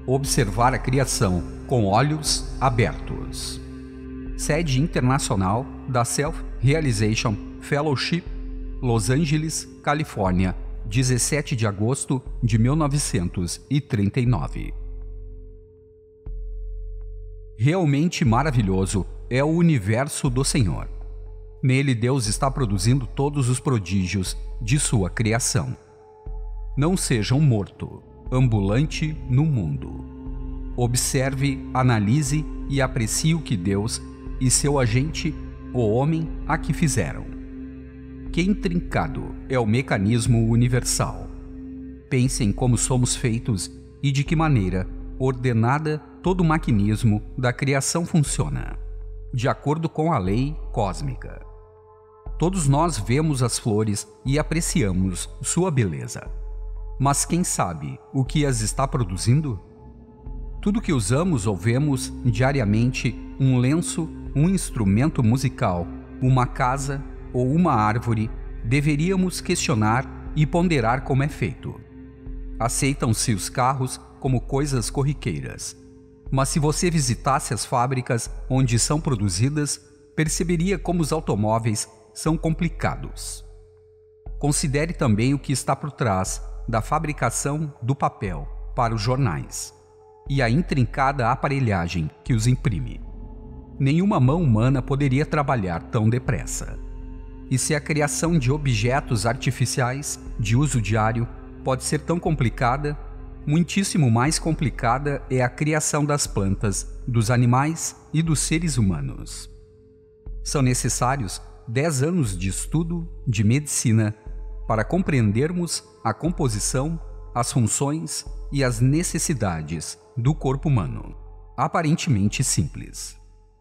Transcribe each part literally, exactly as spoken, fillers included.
observar a criação com olhos abertos. Sede internacional da Self-Realization Fellowship, Los Angeles, Califórnia, dezessete de agosto de mil novecentos e trinta e nove. Realmente maravilhoso é o universo do Senhor. Nele Deus está produzindo todos os prodígios de sua criação. Não seja um morto, ambulante no mundo. Observe, analise e aprecie o que Deus e seu agente, o homem, aqui fizeram. Que intrincado é o mecanismo universal. Pense em como somos feitos e de que maneira ordenada todo o maquinismo da criação funciona, de acordo com a lei cósmica. Todos nós vemos as flores e apreciamos sua beleza. Mas quem sabe o que as está produzindo? Tudo que usamos ou vemos diariamente, um lenço, um instrumento musical, uma casa ou uma árvore, deveríamos questionar e ponderar como é feito. Aceitam-se os carros como coisas corriqueiras. Mas se você visitasse as fábricas onde são produzidas, perceberia como os automóveis são complicados. Considere também o que está por trás da fabricação do papel para os jornais e a intrincada aparelhagem que os imprime. Nenhuma mão humana poderia trabalhar tão depressa. E se a criação de objetos artificiais de uso diário pode ser tão complicada, muitíssimo mais complicada é a criação das plantas, dos animais e dos seres humanos. São necessários dez anos de estudo de medicina para compreendermos a composição, as funções e as necessidades do corpo humano, aparentemente simples.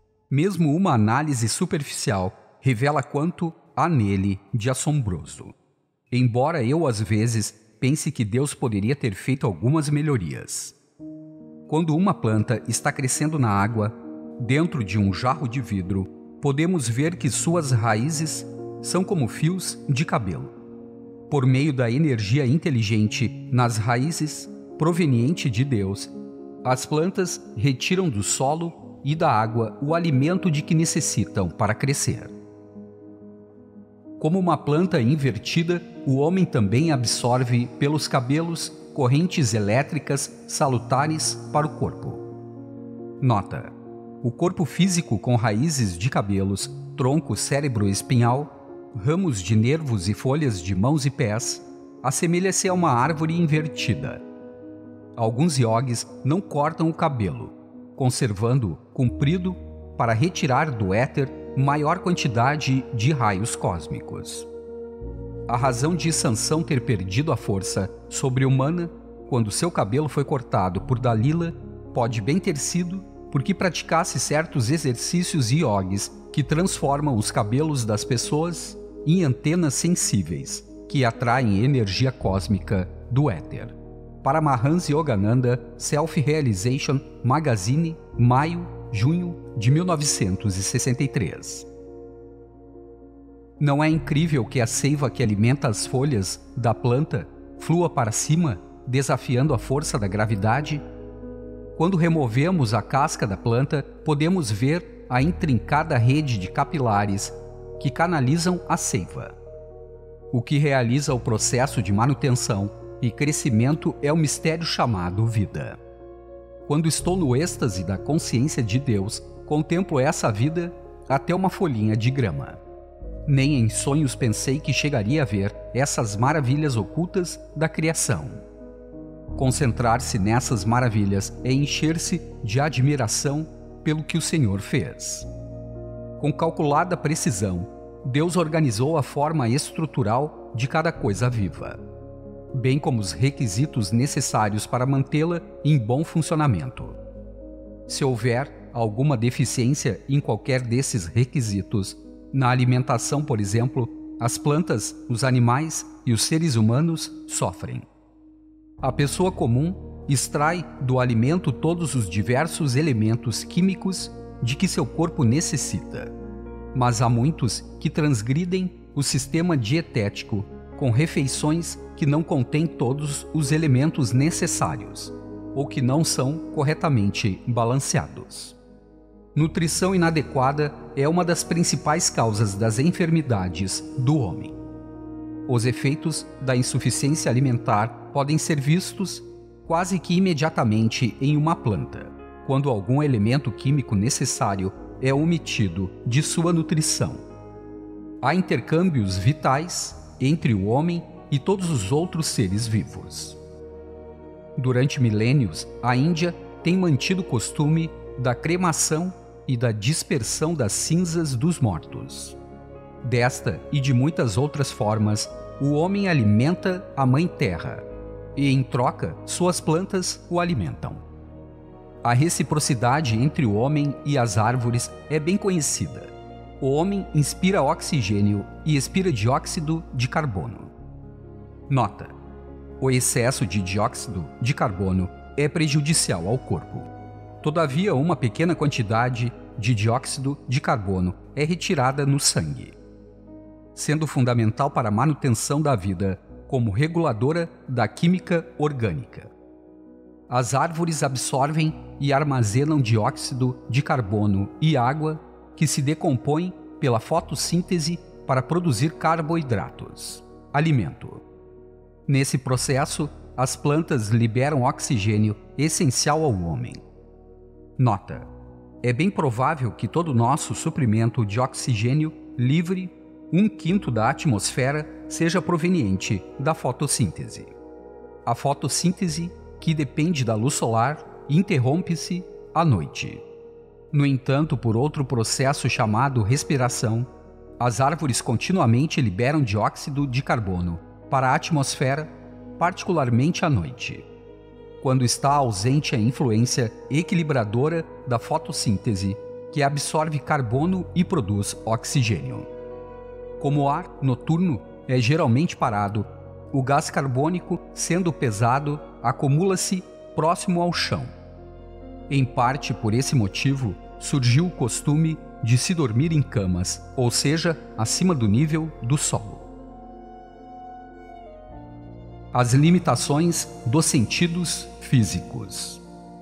Mesmo uma análise superficial revela quanto há nele de assombroso. Embora eu, às vezes, pense que Deus poderia ter feito algumas melhorias. Quando uma planta está crescendo na água, dentro de um jarro de vidro, podemos ver que suas raízes são como fios de cabelo. Por meio da energia inteligente nas raízes, proveniente de Deus, as plantas retiram do solo e da água o alimento de que necessitam para crescer. Como uma planta invertida, o homem também absorve pelos cabelos correntes elétricas salutares para o corpo. Nota: o corpo físico com raízes de cabelos, tronco, cérebro espinhal, ramos de nervos e folhas de mãos e pés, assemelha-se a uma árvore invertida. Alguns iogues não cortam o cabelo, conservando-o comprido para retirar do éter maior quantidade de raios cósmicos. A razão de Sansão ter perdido a força sobre-humana quando seu cabelo foi cortado por Dalila pode bem ter sido porque praticasse certos exercícios iogues que transformam os cabelos das pessoas em antenas sensíveis que atraem energia cósmica do éter. Paramahansa Yogananda, Self-Realization Magazine, maio, junho de mil novecentos e sessenta e três. Não é incrível que a seiva que alimenta as folhas da planta flua para cima, desafiando a força da gravidade? Quando removemos a casca da planta, podemos ver a intrincada rede de capilares que canalizam a seiva. O que realiza o processo de manutenção e crescimento é o mistério chamado vida. Quando estou no êxtase da consciência de Deus, contemplo essa vida até uma folhinha de grama. Nem em sonhos pensei que chegaria a ver essas maravilhas ocultas da criação. Concentrar-se nessas maravilhas é encher-se de admiração pelo que o Senhor fez. Com calculada precisão, Deus organizou a forma estrutural de cada coisa viva, bem como os requisitos necessários para mantê-la em bom funcionamento. Se houver alguma deficiência em qualquer desses requisitos, na alimentação, por exemplo, as plantas, os animais e os seres humanos sofrem. A pessoa comum extrai do alimento todos os diversos elementos químicos de que seu corpo necessita, mas há muitos que transgridem o sistema dietético com refeições que não contêm todos os elementos necessários, ou que não são corretamente balanceados. Nutrição inadequada é uma das principais causas das enfermidades do homem. Os efeitos da insuficiência alimentar podem ser vistos quase que imediatamente em uma planta, quando algum elemento químico necessário é omitido de sua nutrição. Há intercâmbios vitais entre o homem e todos os outros seres vivos. Durante milênios, a Índia tem mantido o costume da cremação e da dispersão das cinzas dos mortos. Desta e de muitas outras formas, o homem alimenta a Mãe Terra, e em troca, suas plantas o alimentam. A reciprocidade entre o homem e as árvores é bem conhecida. O homem inspira oxigênio e expira dióxido de carbono. Nota: o excesso de dióxido de carbono é prejudicial ao corpo. Todavia, uma pequena quantidade de dióxido de carbono é retirada no sangue, sendo fundamental para a manutenção da vida como reguladora da química orgânica. As árvores absorvem e armazenam dióxido de carbono e água que se decompõem pela fotossíntese para produzir carboidratos, alimento. Nesse processo, as plantas liberam oxigênio essencial ao homem. Nota: é bem provável que todo o nosso suprimento de oxigênio livre, um quinto da atmosfera, seja proveniente da fotossíntese. A fotossíntese, que depende da luz solar, interrompe-se à noite. No entanto, por outro processo chamado respiração, as árvores continuamente liberam dióxido de carbono para a atmosfera, particularmente à noite, quando está ausente a influência equilibradora da fotossíntese, que absorve carbono e produz oxigênio. Como o ar noturno é geralmente parado, o gás carbônico, sendo pesado, acumula-se próximo ao chão. Em parte por esse motivo, surgiu o costume de se dormir em camas, ou seja, acima do nível do solo. As limitações dos sentidos físicos.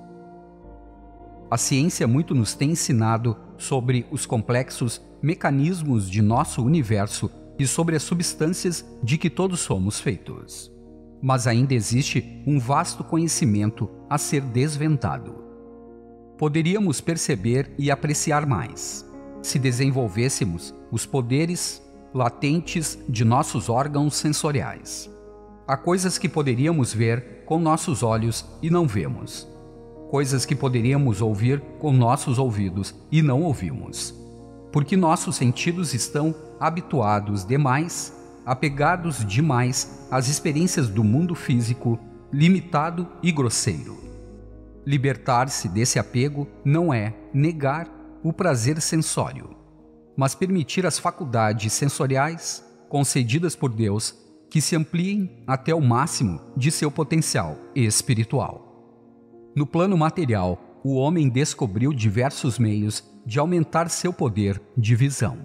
A ciência muito nos tem ensinado sobre os complexos mecanismos de nosso universo e sobre as substâncias de que todos somos feitos. Mas ainda existe um vasto conhecimento a ser desvendado. Poderíamos perceber e apreciar mais, se desenvolvêssemos os poderes latentes de nossos órgãos sensoriais. Há coisas que poderíamos ver com nossos olhos e não vemos. Coisas que poderíamos ouvir com nossos ouvidos e não ouvimos. Porque nossos sentidos estão habituados demais, apegados demais às experiências do mundo físico, limitado e grosseiro. Libertar-se desse apego não é negar o prazer sensório, mas permitir às faculdades sensoriais, concedidas por Deus, que se ampliem até o máximo de seu potencial espiritual. No plano material, o homem descobriu diversos meios de aumentar seu poder de visão.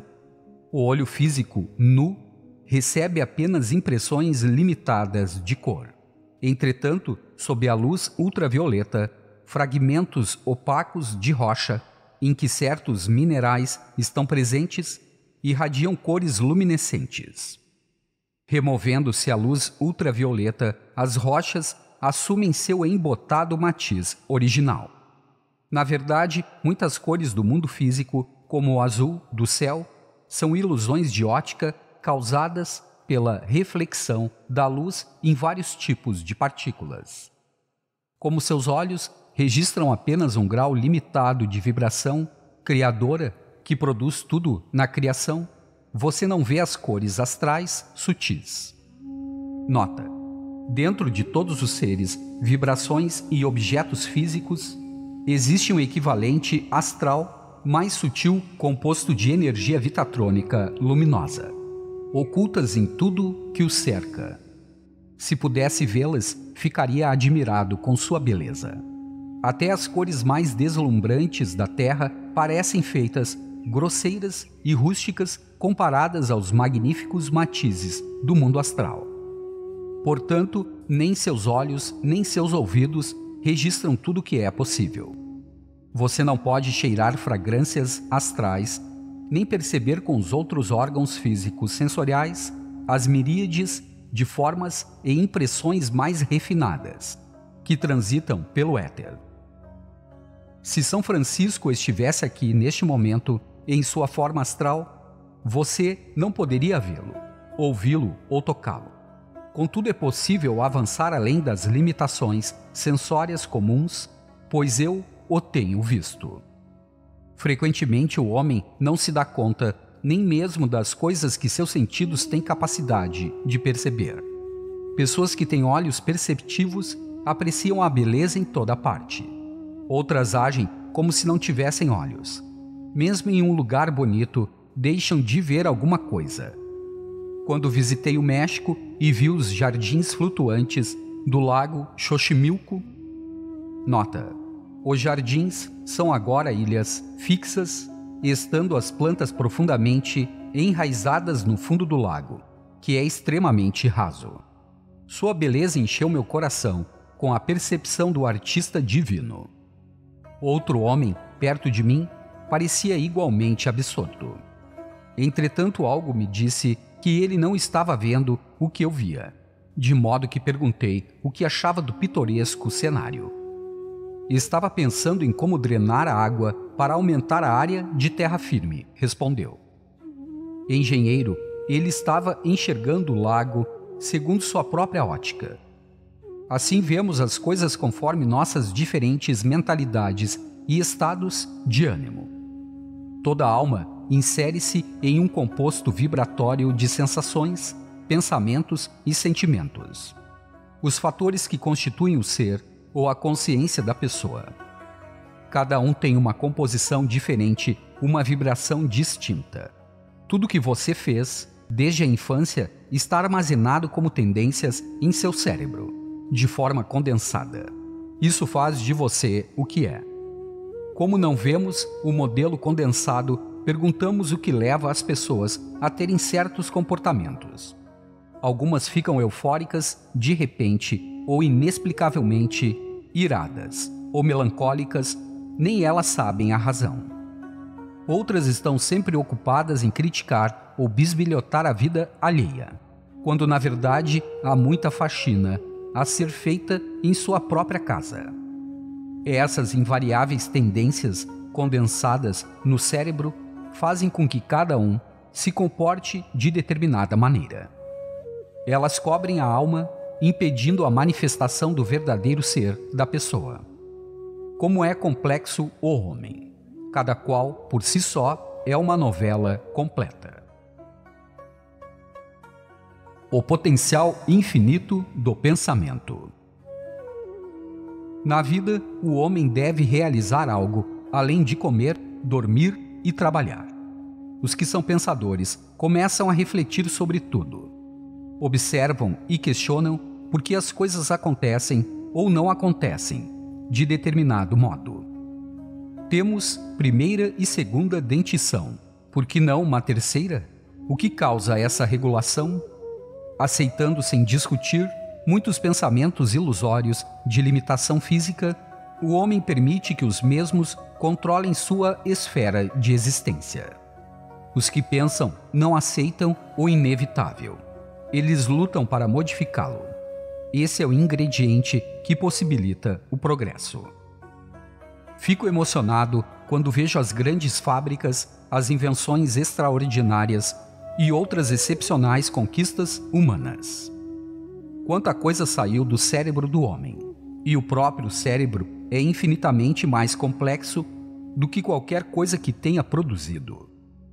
O olho físico, nu, recebe apenas impressões limitadas de cor. Entretanto, sob a luz ultravioleta, fragmentos opacos de rocha, em que certos minerais estão presentes, irradiam cores luminescentes. Removendo-se a luz ultravioleta, as rochas assumem seu embotado matiz original. Na verdade, muitas cores do mundo físico, como o azul do céu, são ilusões de ótica causadas pela reflexão da luz em vários tipos de partículas. Como seus olhos registram apenas um grau limitado de vibração criadora que produz tudo na criação, você não vê as cores astrais sutis. Nota: dentro de todos os seres, vibrações e objetos físicos, existe um equivalente astral mais sutil composto de energia vitatrônica luminosa, ocultas em tudo que o cerca. Se pudesse vê-las, ficaria admirado com sua beleza. Até as cores mais deslumbrantes da Terra parecem feitas grosseiras e rústicas comparadas aos magníficos matizes do mundo astral. Portanto, nem seus olhos nem seus ouvidos registram tudo o que é possível. Você não pode cheirar fragrâncias astrais, nem perceber com os outros órgãos físicos sensoriais as miríades de formas e impressões mais refinadas que transitam pelo éter. Se São Francisco estivesse aqui neste momento, em sua forma astral, você não poderia vê-lo, ouvi-lo ou tocá-lo. Contudo, é possível avançar além das limitações sensórias comuns, pois eu o tenho visto. Frequentemente o homem não se dá conta nem mesmo das coisas que seus sentidos têm capacidade de perceber. Pessoas que têm olhos perceptivos apreciam a beleza em toda parte. Outras agem como se não tivessem olhos. Mesmo em um lugar bonito, deixam de ver alguma coisa. Quando visitei o México e vi os jardins flutuantes do lago Xochimilco, nota: os jardins são agora ilhas fixas, estando as plantas profundamente enraizadas no fundo do lago, que é extremamente raso. Sua beleza encheu meu coração com a percepção do artista divino. Outro homem, perto de mim, parecia igualmente absorto. Entretanto, algo me disse que ele não estava vendo o que eu via, de modo que perguntei o que achava do pitoresco cenário. Estava pensando em como drenar a água para aumentar a área de terra firme, respondeu. Engenheiro, ele estava enxergando o lago segundo sua própria ótica. Assim vemos as coisas conforme nossas diferentes mentalidades e estados de ânimo. Toda alma insere-se em um composto vibratório de sensações, pensamentos e sentimentos. Os fatores que constituem o ser ou a consciência da pessoa. Cada um tem uma composição diferente, uma vibração distinta. Tudo que você fez, desde a infância, está armazenado como tendências em seu cérebro, de forma condensada. Isso faz de você o que é. Como não vemos o modelo condensado, perguntamos o que leva as pessoas a terem certos comportamentos. Algumas ficam eufóricas de repente ou inexplicavelmente iradas ou melancólicas, nem elas sabem a razão. Outras estão sempre ocupadas em criticar ou bisbilhotar a vida alheia, quando na verdade há muita faxina a ser feita em sua própria casa. Essas invariáveis tendências condensadas no cérebro fazem com que cada um se comporte de determinada maneira. Elas cobrem a alma, impedindo a manifestação do verdadeiro ser da pessoa. Como é complexo o homem, cada qual, por si só, é uma novela completa. O potencial infinito do pensamento. Na vida, o homem deve realizar algo, além de comer, dormir e trabalhar. Os que são pensadores começam a refletir sobre tudo. Observam e questionam por que as coisas acontecem ou não acontecem, de determinado modo. Temos primeira e segunda dentição, por que não uma terceira? O que causa essa regulação? Aceitando sem discutir muitos pensamentos ilusórios de limitação física, o homem permite que os mesmos controlem sua esfera de existência. Os que pensam não aceitam o inevitável. Eles lutam para modificá-lo. Esse é o ingrediente que possibilita o progresso. Fico emocionado quando vejo as grandes fábricas, as invenções extraordinárias e outras excepcionais conquistas humanas. Quanta coisa saiu do cérebro do homem, e o próprio cérebro é infinitamente mais complexo do que qualquer coisa que tenha produzido.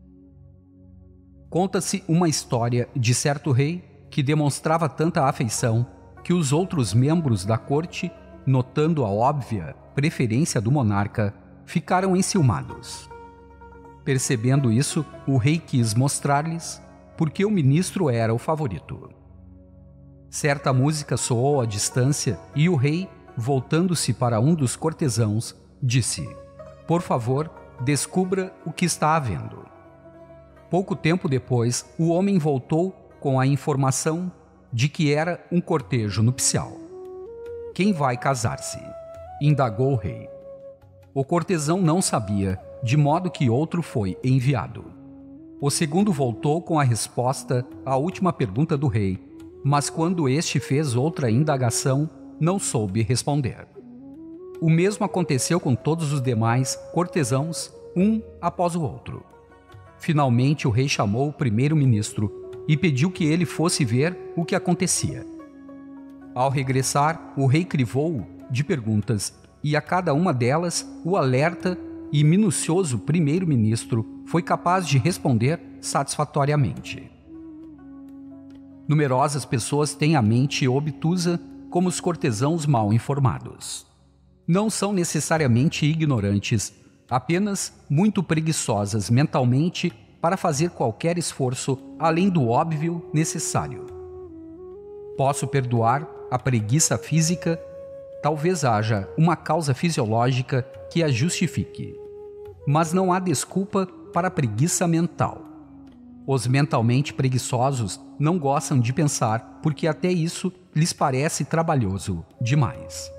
Conta-se uma história de certo rei que demonstrava tanta afeição que os outros membros da corte, notando a óbvia preferência do monarca, ficaram enciumados. Percebendo isso, o rei quis mostrar-lhes por que o ministro era o favorito. Certa música soou à distância e o rei, voltando-se para um dos cortesãos, disse: "Por favor, descubra o que está havendo." Pouco tempo depois, o homem voltou com a informação de que era um cortejo nupcial. "Quem vai casar-se?" indagou o rei. O cortesão não sabia, de modo que outro foi enviado. O segundo voltou com a resposta à última pergunta do rei, mas quando este fez outra indagação, não soube responder. O mesmo aconteceu com todos os demais cortesãos, um após o outro. Finalmente o rei chamou o primeiro-ministro e pediu que ele fosse ver o que acontecia. Ao regressar, o rei crivou-o de perguntas e a cada uma delas o alerta e minucioso primeiro-ministro foi capaz de responder satisfatoriamente. Numerosas pessoas têm a mente obtusa como os cortesãos mal informados. Não são necessariamente ignorantes, apenas muito preguiçosas mentalmente para fazer qualquer esforço além do óbvio necessário. Posso perdoar a preguiça física, talvez haja uma causa fisiológica que a justifique, mas não há desculpa para a preguiça mental. Os mentalmente preguiçosos não gostam de pensar porque até isso lhes parece trabalhoso demais.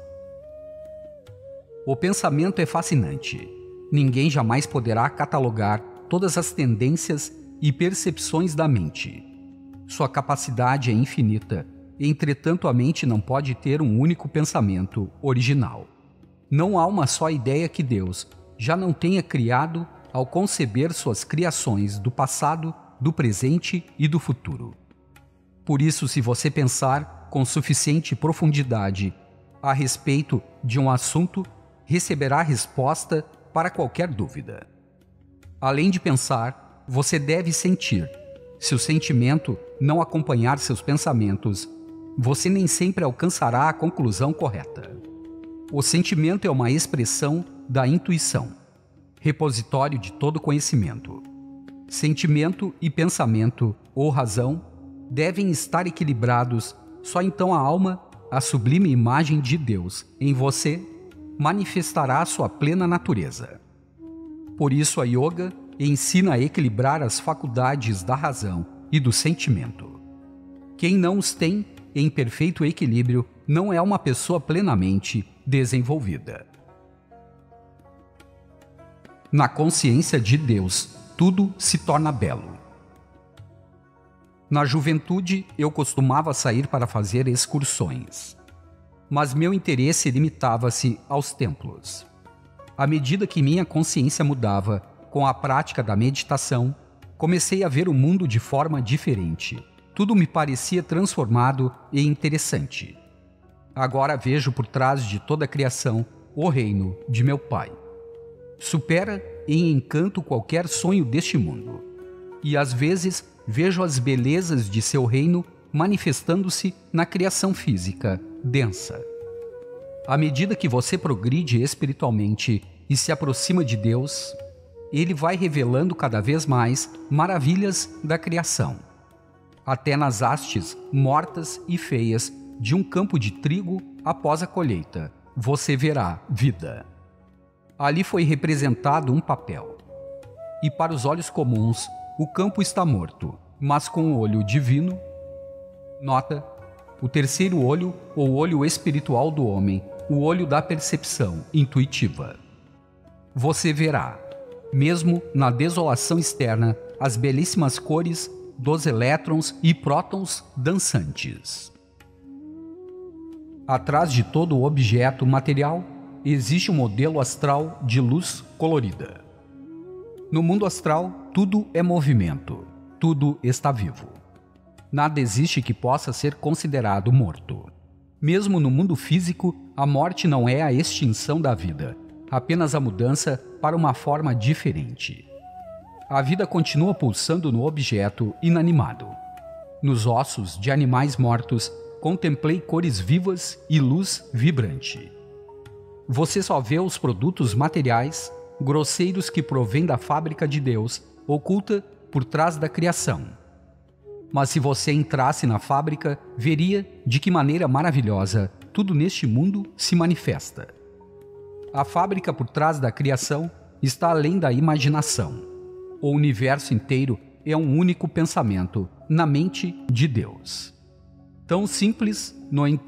O pensamento é fascinante. Ninguém jamais poderá catalogar todas as tendências e percepções da mente. Sua capacidade é infinita, entretanto a mente não pode ter um único pensamento original. Não há uma só ideia que Deus já não tenha criado ao conceber suas criações do passado, do presente e do futuro. Por isso, se você pensar com suficiente profundidade a respeito de um assunto, receberá resposta para qualquer dúvida. Além de pensar, você deve sentir. Se o sentimento não acompanhar seus pensamentos, você nem sempre alcançará a conclusão correta. O sentimento é uma expressão da intuição, repositório de todo conhecimento. Sentimento e pensamento, ou razão, devem estar equilibrados, só então a alma, a sublime imagem de Deus em você, manifestará sua plena natureza. Por isso a yoga ensina a equilibrar as faculdades da razão e do sentimento. Quem não os tem em perfeito equilíbrio não é uma pessoa plenamente desenvolvida. Na consciência de Deus, tudo se torna belo. Na juventude, eu costumava sair para fazer excursões, mas meu interesse limitava-se aos templos. À medida que minha consciência mudava com a prática da meditação, comecei a ver o mundo de forma diferente. Tudo me parecia transformado e interessante. Agora vejo por trás de toda a criação o reino de meu Pai. Supera em encanto qualquer sonho deste mundo. E às vezes vejo as belezas de seu reino manifestando-se na criação física, densa. À medida que você progride espiritualmente e se aproxima de Deus, Ele vai revelando cada vez mais maravilhas da criação. Até nas hastes mortas e feias de um campo de trigo após a colheita, você verá vida. Ali foi representado um papel. E para os olhos comuns, o campo está morto, mas com o olho divino, nota, o terceiro olho ou olho espiritual do homem, o olho da percepção intuitiva. Você verá, mesmo na desolação externa, as belíssimas cores dos elétrons e prótons dançantes. Atrás de todo objeto material, existe um modelo astral de luz colorida. No mundo astral, tudo é movimento, tudo está vivo. Nada existe que possa ser considerado morto. Mesmo no mundo físico, a morte não é a extinção da vida, apenas a mudança para uma forma diferente. A vida continua pulsando no objeto inanimado. Nos ossos de animais mortos, contemplei cores vivas e luz vibrante. Você só vê os produtos materiais, grosseiros que provêm da fábrica de Deus, oculta por trás da criação. Mas se você entrasse na fábrica, veria de que maneira maravilhosa tudo neste mundo se manifesta. A fábrica por trás da criação está além da imaginação. O universo inteiro é um único pensamento na mente de Deus. Tão simples, no entanto,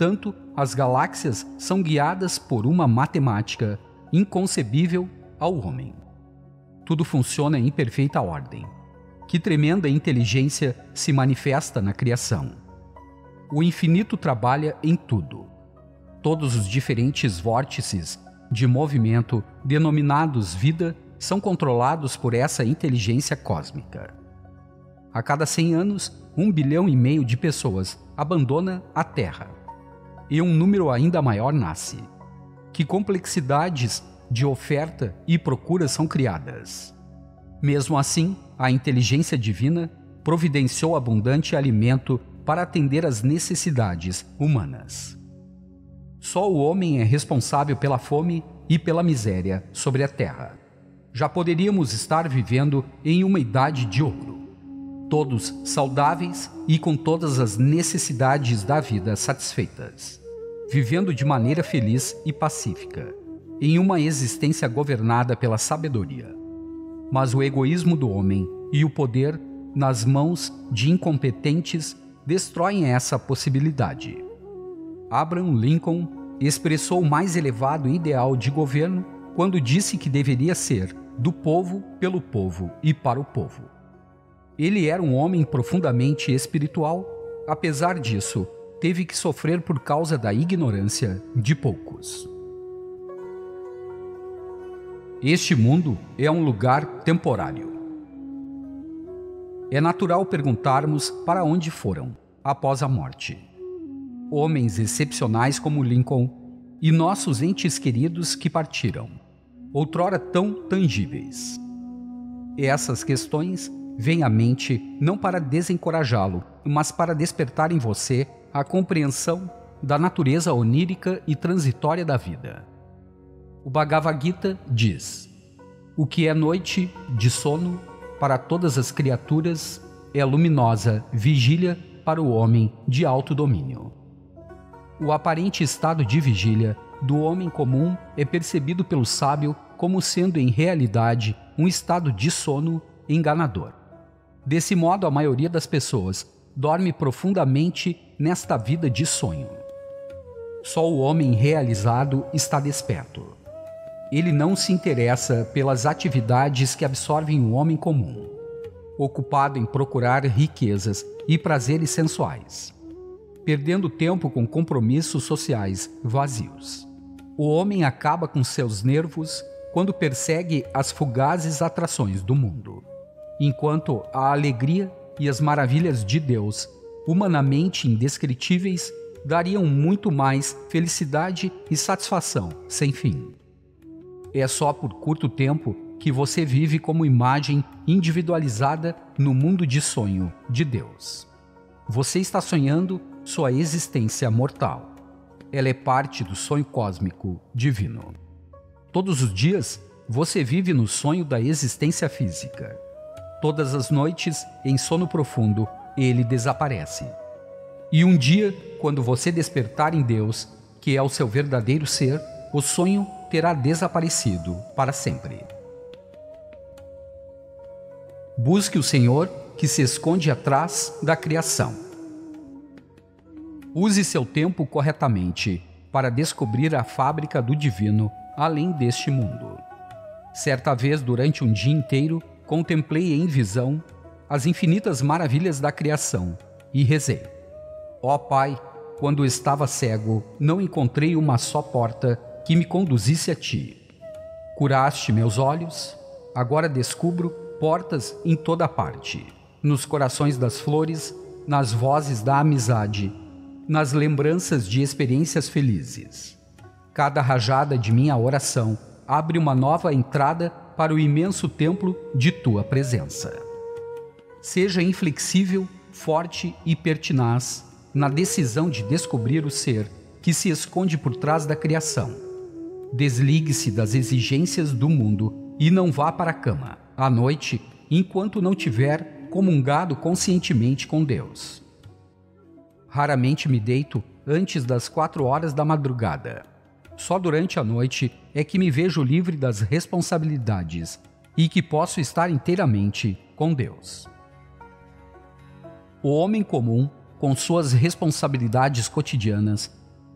as galáxias são guiadas por uma matemática inconcebível ao homem. Tudo funciona em perfeita ordem. Que tremenda inteligência se manifesta na criação. O infinito trabalha em tudo. Todos os diferentes vórtices de movimento, denominados vida, são controlados por essa inteligência cósmica. A cada cem anos, um bilhão e meio de pessoas abandona a Terra. E um número ainda maior nasce. Que complexidades de oferta e procura são criadas. Mesmo assim, a inteligência divina providenciou abundante alimento para atender às necessidades humanas. Só o homem é responsável pela fome e pela miséria sobre a Terra. Já poderíamos estar vivendo em uma idade de ouro. Todos saudáveis e com todas as necessidades da vida satisfeitas. Vivendo de maneira feliz e pacífica, em uma existência governada pela sabedoria. Mas o egoísmo do homem e o poder nas mãos de incompetentes destroem essa possibilidade. Abraham Lincoln expressou o mais elevado ideal de governo quando disse que deveria ser do povo, pelo povo e para o povo. Ele era um homem profundamente espiritual, apesar disso, teve que sofrer por causa da ignorância de poucos. Este mundo é um lugar temporário. É natural perguntarmos para onde foram, após a morte. Homens excepcionais como Lincoln e nossos entes queridos que partiram, outrora tão tangíveis. Essas questões vêm à mente não para desencorajá-lo, mas para despertar em você a compreensão da natureza onírica e transitória da vida. O Bhagavad Gita diz: o que é noite de sono para todas as criaturas é luminosa vigília para o homem de alto domínio. O aparente estado de vigília do homem comum é percebido pelo sábio como sendo em realidade um estado de sono enganador. Desse modo, a maioria das pessoas dorme profundamente nesta vida de sonho. Só o homem realizado está desperto. Ele não se interessa pelas atividades que absorvem o homem comum, ocupado em procurar riquezas e prazeres sensuais, perdendo tempo com compromissos sociais vazios. O homem acaba com seus nervos quando persegue as fugazes atrações do mundo, enquanto a alegria e as maravilhas de Deus, humanamente indescritíveis, dariam muito mais felicidade e satisfação sem fim. É só por curto tempo que você vive como imagem individualizada no mundo de sonho de Deus. Você está sonhando sua existência mortal. Ela é parte do sonho cósmico divino. Todos os dias, você vive no sonho da existência física. Todas as noites, em sono profundo, ele desaparece. E um dia, quando você despertar em Deus, que é o seu verdadeiro ser, o sonho terá desaparecido para sempre. Busque o Senhor que se esconde atrás da criação. Use seu tempo corretamente para descobrir a fábrica do divino além deste mundo. Certa vez, durante um dia inteiro, contemplei em visão as infinitas maravilhas da criação e rezei: ó Pai, quando estava cego, não encontrei uma só porta que me conduzisse a Ti. Curaste meus olhos, agora descubro portas em toda parte, nos corações das flores, nas vozes da amizade, nas lembranças de experiências felizes. Cada rajada de minha oração abre uma nova entrada para o imenso templo de Tua presença. Seja inflexível, forte e pertinaz na decisão de descobrir o ser que se esconde por trás da criação. Desligue-se das exigências do mundo e não vá para a cama à noite enquanto não tiver comungado conscientemente com Deus. Raramente me deito antes das quatro horas da madrugada. Só durante a noite é que me vejo livre das responsabilidades e que posso estar inteiramente com Deus. O homem comum, com suas responsabilidades cotidianas,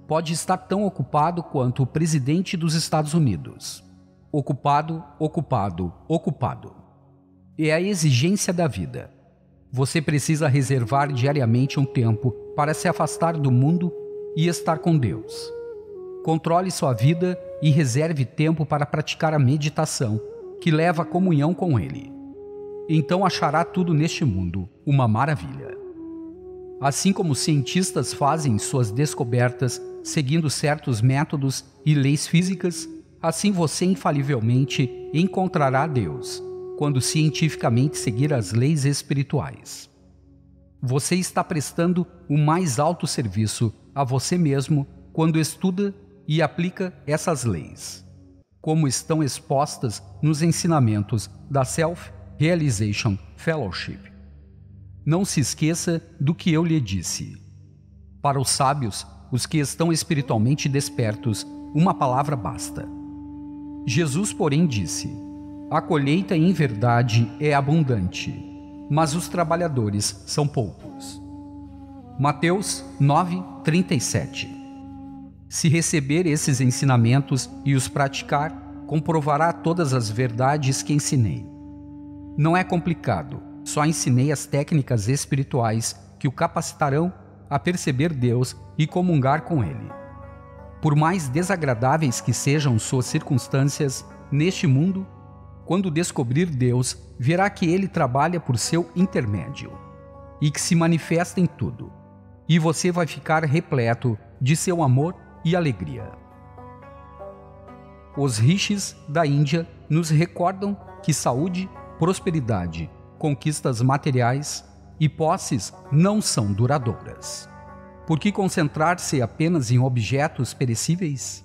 pode estar tão ocupado quanto o presidente dos Estados Unidos. Ocupado, ocupado, ocupado. É a exigência da vida. Você precisa reservar diariamente um tempo para se afastar do mundo e estar com Deus. Controle sua vida e reserve tempo para praticar a meditação, que leva à comunhão com Ele. Então achará tudo neste mundo uma maravilha. Assim como os cientistas fazem suas descobertas seguindo certos métodos e leis físicas, assim você infalivelmente encontrará Deus, quando cientificamente seguir as leis espirituais. Você está prestando o mais alto serviço a você mesmo quando estuda e aplica essas leis, como estão expostas nos ensinamentos da Self-Realization Fellowship. Não se esqueça do que eu lhe disse. Para os sábios, os que estão espiritualmente despertos, uma palavra basta. Jesus, porém, disse: a colheita em verdade é abundante, mas os trabalhadores são poucos. Mateus nove, trinta e sete. Se receber esses ensinamentos e os praticar, comprovará todas as verdades que ensinei. Não é complicado, só ensinei as técnicas espirituais que o capacitarão a perceber Deus e comungar com Ele. Por mais desagradáveis que sejam suas circunstâncias neste mundo, quando descobrir Deus, verá que Ele trabalha por seu intermédio e que se manifesta em tudo, e você vai ficar repleto de seu amor e alegria. Os rishis da Índia nos recordam que saúde, prosperidade, conquistas materiais e posses não são duradouras. Por que concentrar-se apenas em objetos perecíveis?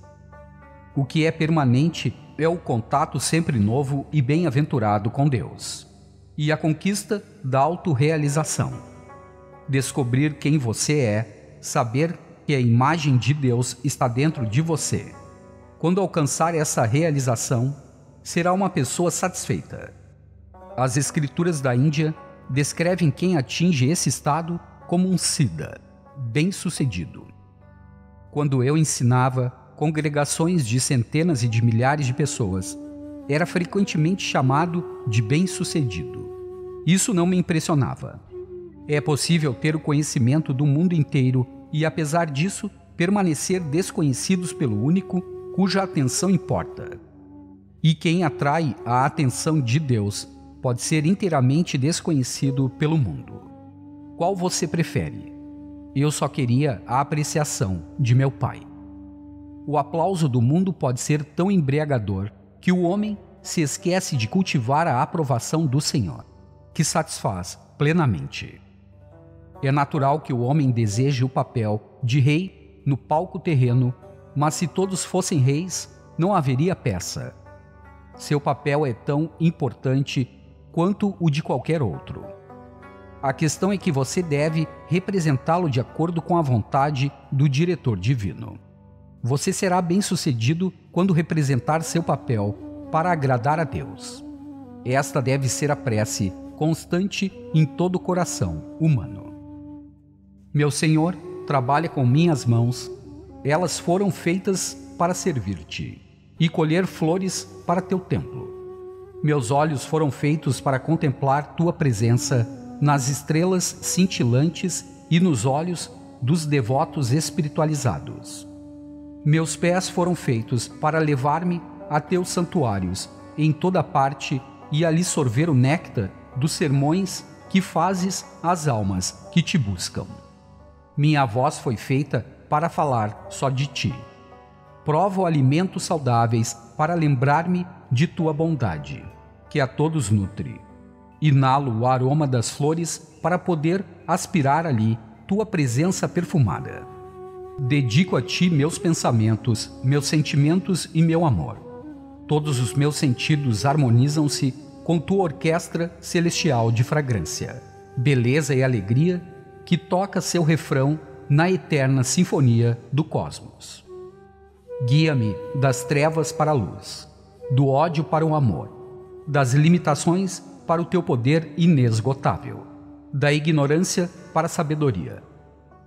O que é permanente é o contato sempre novo e bem-aventurado com Deus, e a conquista da autorrealização. Descobrir quem você é, saber que a imagem de Deus está dentro de você. Quando alcançar essa realização, será uma pessoa satisfeita. As escrituras da Índia descrevem quem atinge esse estado como um siddha, bem-sucedido. Quando eu ensinava congregações de centenas e de milhares de pessoas, era frequentemente chamado de bem-sucedido. Isso não me impressionava. É possível ter o conhecimento do mundo inteiro e, apesar disso, permanecer desconhecidos pelo único cuja atenção importa. E quem atrai a atenção de Deus pode ser inteiramente desconhecido pelo mundo. Qual você prefere? Eu só queria a apreciação de meu Pai. O aplauso do mundo pode ser tão embriagador que o homem se esquece de cultivar a aprovação do Senhor, que satisfaz plenamente. É natural que o homem deseje o papel de rei no palco terreno, mas se todos fossem reis, não haveria peça. Seu papel é tão importante quanto o de qualquer outro. A questão é que você deve representá-lo de acordo com a vontade do diretor divino. Você será bem-sucedido quando representar seu papel para agradar a Deus. Esta deve ser a prece constante em todo o coração humano. Meu Senhor, trabalha com minhas mãos, elas foram feitas para servir-te e colher flores para teu templo. Meus olhos foram feitos para contemplar tua presença nas estrelas cintilantes e nos olhos dos devotos espiritualizados. Meus pés foram feitos para levar-me a teus santuários em toda parte e ali sorver o néctar dos sermões que fazes às almas que te buscam. Minha voz foi feita para falar só de ti. Provo alimentos saudáveis para lembrar-me de tua bondade, que a todos nutre. Inalo o aroma das flores para poder aspirar ali tua presença perfumada. Dedico a ti meus pensamentos, meus sentimentos e meu amor. Todos os meus sentidos harmonizam-se com tua orquestra celestial de fragrância, beleza e alegria que toca seu refrão na eterna sinfonia do cosmos. Guia-me das trevas para a luz, do ódio para o amor, das limitações para o teu poder inesgotável, da ignorância para a sabedoria,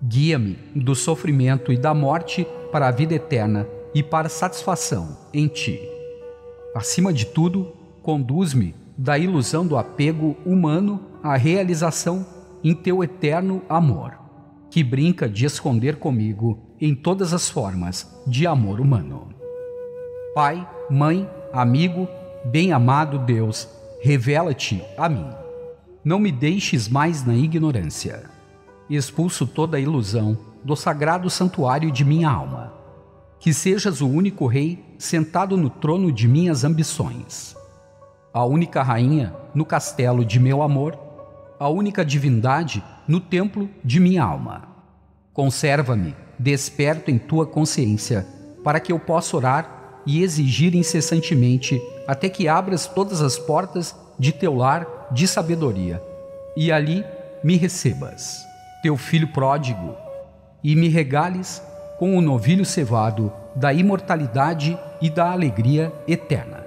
Guia-me do sofrimento e da morte para a vida eterna e para a satisfação em Ti. Acima de tudo, conduz-me da ilusão do apego humano à realização em Teu eterno amor, que brinca de esconder comigo em todas as formas de amor humano. Pai, mãe, amigo, bem-amado Deus, revela-te a mim. Não me deixes mais na ignorância. Expulso toda a ilusão do sagrado santuário de minha alma. Que sejas o único rei sentado no trono de minhas ambições. A única rainha no castelo de meu amor. A única divindade no templo de minha alma. Conserva-me desperto em tua consciência, para que eu possa orar e exigir incessantemente até que abras todas as portas de teu lar de sabedoria, e ali me recebas, teu filho pródigo, e me regales com o novilho cevado da imortalidade e da alegria eterna.